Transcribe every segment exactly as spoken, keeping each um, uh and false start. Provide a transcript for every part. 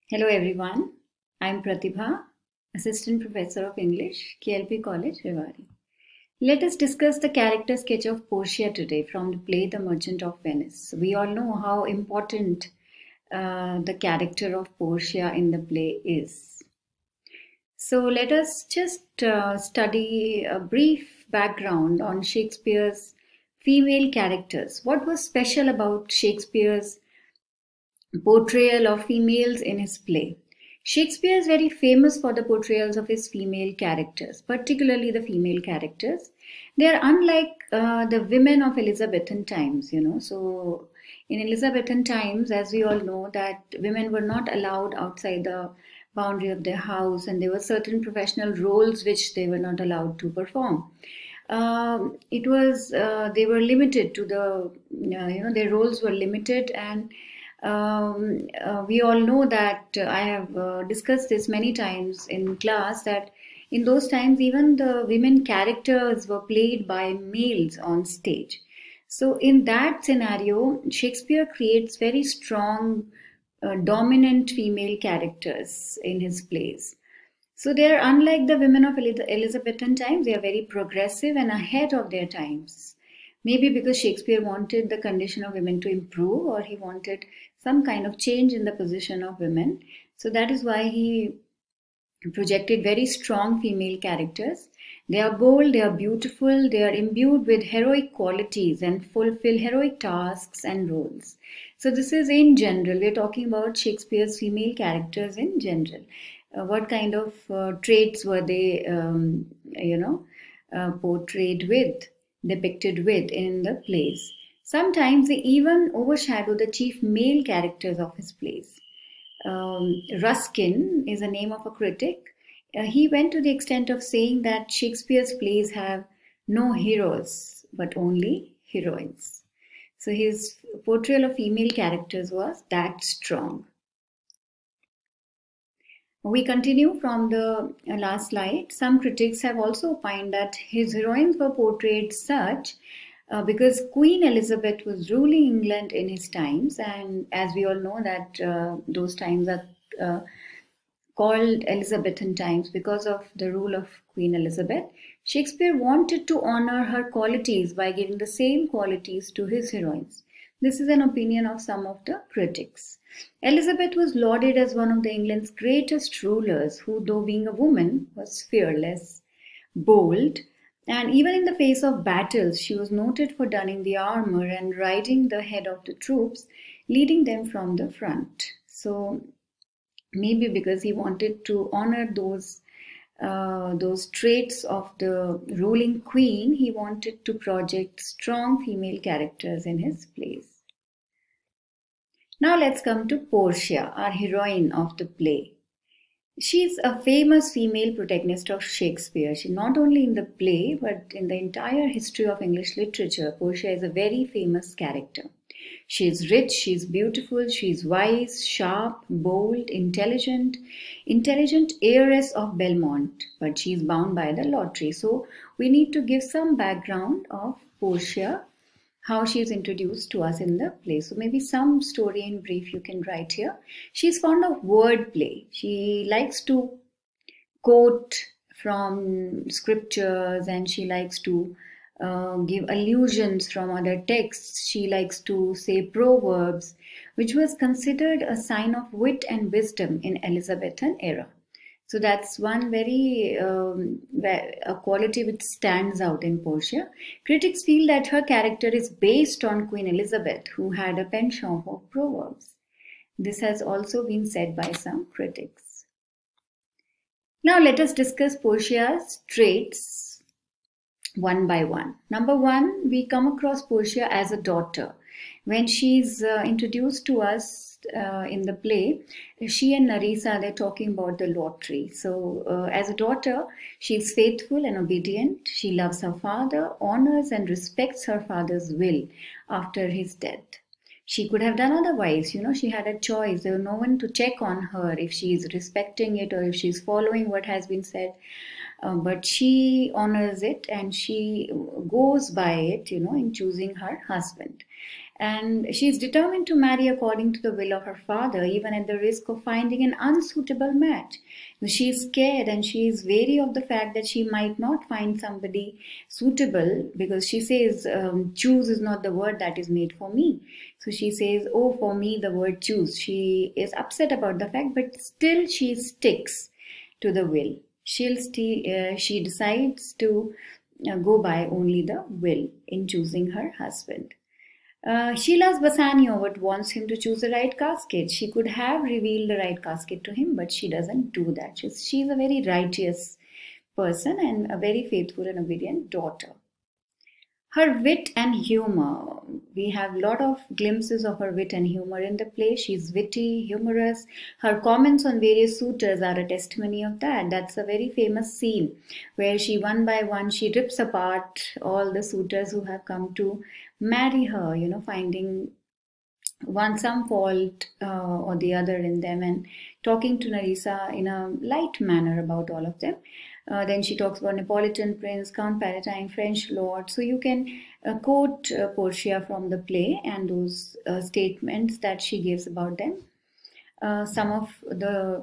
Hello everyone, I am Pratibha, Assistant Professor of English, K L P College, Rewari. Let us discuss the character sketch of Portia today from the play The Merchant of Venice. We all know how important uh, the character of Portia in the play is. So let us just uh, study a brief background on Shakespeare's female characters. What was special about Shakespeare's portrayal of females in his play? Shakespeare is very famous for the portrayals of his female characters, particularly the female characters. They are unlike uh, the women of Elizabethan times, you know. So in Elizabethan times, as we all know, that women were not allowed outside the boundary of their house, and there were certain professional roles which they were not allowed to perform. Um, it was uh, they were limited to the uh, you know their roles were limited, and um, uh, we all know that uh, I have uh, discussed this many times in class that in those times even the women characters were played by males on stage. So in that scenario, Shakespeare creates very strong, uh, dominant female characters in his plays. So they are unlike the women of Elizabethan times. They are very progressive and ahead of their times. Maybe because Shakespeare wanted the condition of women to improve, or he wanted some kind of change in the position of women. So that is why he projected very strong female characters. They are bold, they are beautiful, they are imbued with heroic qualities and fulfill heroic tasks and roles. So this is in general. We're talking about Shakespeare's female characters in general. Uh, what kind of uh, traits were they, um, you know, uh, portrayed with, depicted with in the plays? Sometimes they even overshadow the chief male characters of his plays. Um, Ruskin is a name of a critic. Uh, he went to the extent of saying that Shakespeare's plays have no heroes, but only heroines. So his portrayal of female characters was that strong. We continue from the last slide. Some critics have also opined that his heroines were portrayed such uh, because Queen Elizabeth was ruling England in his times, and as we all know that uh, those times are uh, called Elizabethan times because of the rule of Queen Elizabeth. Shakespeare wanted to honor her qualities by giving the same qualities to his heroines. This is an opinion of some of the critics. Elizabeth was lauded as one of the England's greatest rulers, who, though being a woman, was fearless, bold, and even in the face of battles, she was noted for donning the armor and riding the head of the troops, leading them from the front. So maybe because he wanted to honor those uh, those traits of the ruling queen, he wanted to project strong female characters in his plays. Now let's come to Portia, our heroine of the play. She's a famous female protagonist of Shakespeare. She not only in the play, but in the entire history of English literature, Portia is a very famous character. She is rich, she is beautiful, she is wise, sharp, bold, intelligent, intelligent heiress of Belmont, but she is bound by the lottery. So we need to give some background of Portia, how she is introduced to us in the play. So maybe some story in brief you can write here. She is fond of wordplay. She likes to quote from scriptures, and she likes to uh, give allusions from other texts. She likes to say proverbs, which was considered a sign of wit and wisdom in Elizabethan era. So that's one very um, a quality which stands out in Portia. Critics feel that her character is based on Queen Elizabeth, who had a penchant for proverbs. This has also been said by some critics. Now let us discuss Portia's traits one by one. Number one, we come across Portia as a daughter. When she's uh, introduced to us uh, in the play, she and Nerissa, they're talking about the lottery. So uh, as a daughter, she's faithful and obedient. She loves her father, honors and respects her father's will after his death. She could have done otherwise, you know, she had a choice. There was no one to check on her if she's respecting it or if she's following what has been said. Uh, but she honors it and she goes by it, you know, in choosing her husband. And she is determined to marry according to the will of her father, even at the risk of finding an unsuitable match. She is scared and she is wary of the fact that she might not find somebody suitable, because she says, um, choose is not the word that is made for me. So she says, oh, for me, the word choose. She is upset about the fact, but still she sticks to the will. She'll st- uh, she decides to uh, go by only the will in choosing her husband. Uh, she loves Bassanio but wants him to choose the right casket. She could have revealed the right casket to him, but she doesn't do that. She's, she's a very righteous person and a very faithful and obedient daughter. Her wit and humor. We have a lot of glimpses of her wit and humor in the play. She's witty, humorous. Her comments on various suitors are a testimony of that. That's a very famous scene where she, one by one, she rips apart all the suitors who have come to marry her, you know, finding one some fault uh, or the other in them, and talking to Nerissa in a light manner about all of them. Uh, then she talks about Neapolitan prince, Count Palatine, French lord. So you can uh, quote uh, Portia from the play and those uh, statements that she gives about them. Uh, some of the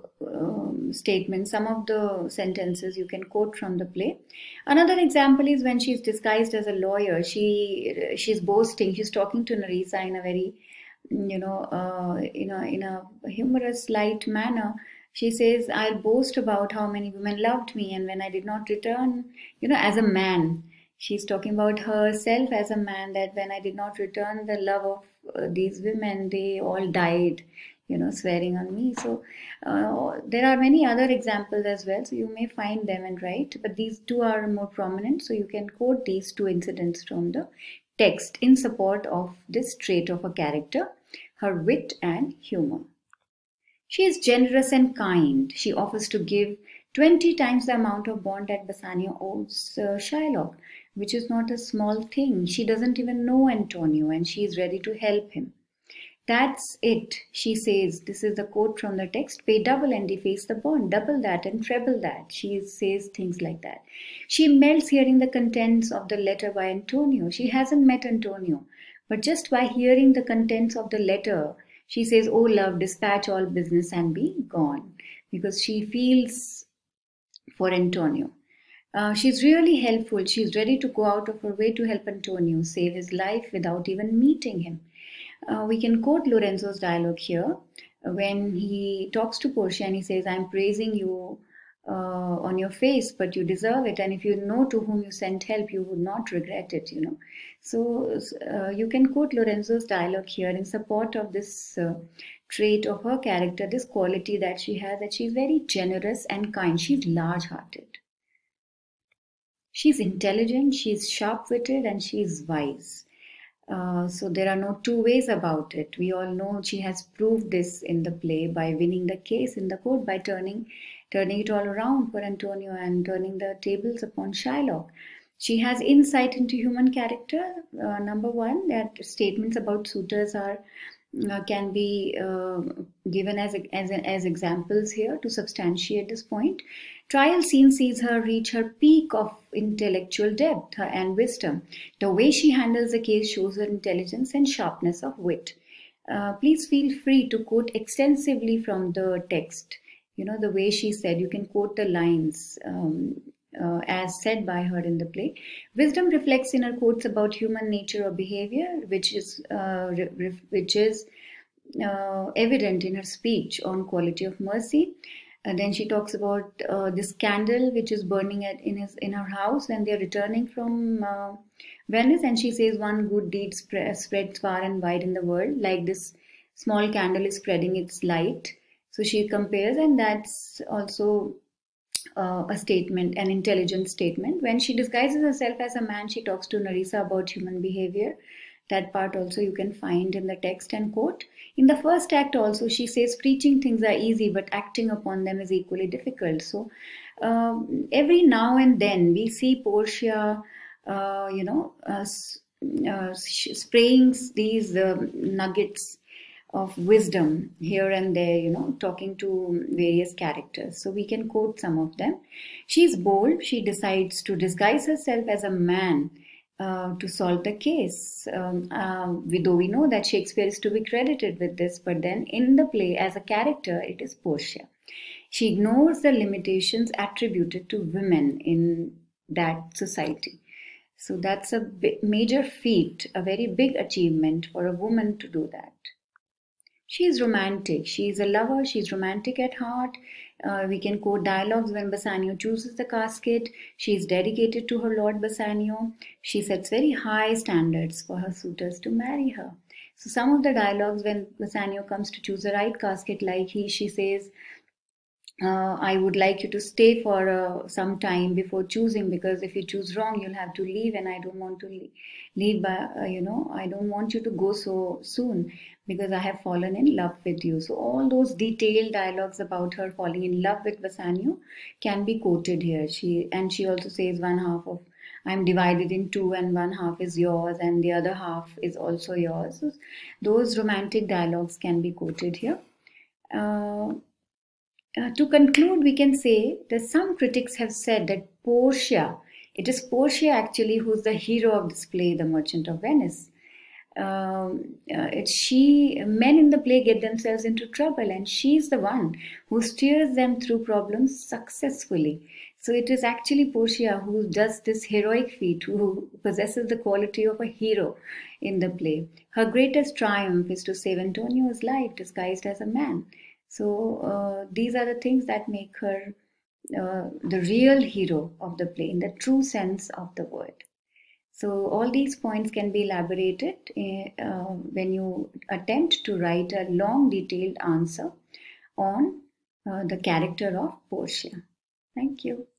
uh, statements, some of the sentences you can quote from the play. Another example is when she's disguised as a lawyer. She she's boasting. She's talking to Nerissa in a very, you know, uh, in a in a humorous, light manner. She says, "I'll boast about how many women loved me, and when I did not return, you know, as a man." She's talking about herself as a man, that when I did not return the love of uh, these women, they all died, you know, swearing on me. So uh, there are many other examples as well. So you may find them and write, but these two are more prominent. So you can quote these two incidents from the text in support of this trait of a character, her wit and humor. She is generous and kind. She offers to give twenty times the amount of bond that Bassanio owes uh, Shylock, which is not a small thing. She doesn't even know Antonio and she is ready to help him. That's it, she says. This is the quote from the text. Pay double and deface the bond. Double that and treble that. She says things like that. She melts hearing the contents of the letter by Antonio. She hasn't met Antonio, but just by hearing the contents of the letter, she says, oh love, dispatch all business and be gone. Because she feels for Antonio. Uh, she's really helpful. She's ready to go out of her way to help Antonio save his life without even meeting him. Uh, we can quote Lorenzo's dialogue here when he talks to Portia and he says, I'm praising you uh, on your face, but you deserve it. And if you know to whom you sent help, you would not regret it, you know. So uh, you can quote Lorenzo's dialogue here in support of this uh, trait of her character, this quality that she has, that she's very generous and kind. She's large-hearted. She's intelligent, she's sharp-witted, and she's wise. Uh, so there are no two ways about it. We all know she has proved this in the play by winning the case in the court, by turning turning it all around for Antonio and turning the tables upon Shylock. She has insight into human character. Uh, number one, that statements about suitors are uh, can be uh, given as, as, as examples here to substantiate this point. Trial scene sees her reach her peak of intellectual depth and wisdom. The way she handles the case shows her intelligence and sharpness of wit. Uh, please feel free to quote extensively from the text. You know, the way she said, you can quote the lines um, uh, as said by her in the play. Wisdom reflects in her quotes about human nature or behavior, which is, uh, which is uh, evident in her speech on quality of mercy. And then she talks about uh, this candle which is burning at, in his in her house when they're returning from uh, Venice, and she says one good deed spread, spreads far and wide in the world, like this small candle is spreading its light. So she compares, and that's also uh, a statement, an intelligent statement. When she disguises herself as a man, she talks to Nerissa about human behavior. That part also you can find in the text and quote. In the first act also, she says preaching things are easy, but acting upon them is equally difficult. So um, every now and then we see Portia, uh, you know, uh, uh, spraying these uh, nuggets of wisdom here and there, you know, talking to various characters. So we can quote some of them. She's bold. She decides to disguise herself as a man uh, to solve the case. Um, uh, we, though we know that Shakespeare is to be credited with this, but then in the play, as a character, it is Portia. She ignores the limitations attributed to women in that society. So that's a major feat, a very big achievement for a woman to do that. She is romantic. She is a lover. She is romantic at heart. Uh, we can quote dialogues when Bassanio chooses the casket. She is dedicated to her Lord Bassanio. She sets very high standards for her suitors to marry her. So some of the dialogues when Bassanio comes to choose the right casket, like he, she says, uh, I would like you to stay for uh, some time before choosing, because if you choose wrong, you'll have to leave, and I don't want to leave, leave by, uh, you know, I don't want you to go so soon because I have fallen in love with you. So all those detailed dialogues about her falling in love with Bassanio can be quoted here. She and she also says one half of I'm divided in two and one half is yours and the other half is also yours. So those romantic dialogues can be quoted here. Uh, Uh, to conclude, we can say that some critics have said that Portia, it is Portia actually who's the hero of this play, The Merchant of Venice. Um, uh, it's she, men in the play get themselves into trouble, and she's the one who steers them through problems successfully. So it is actually Portia who does this heroic feat, who possesses the quality of a hero in the play. Her greatest triumph is to save Antonio's life disguised as a man. So uh, these are the things that make her uh, the real hero of the play in the true sense of the word. So all these points can be elaborated uh, when you attempt to write a long detailed answer on uh, the character of Portia. Thank you.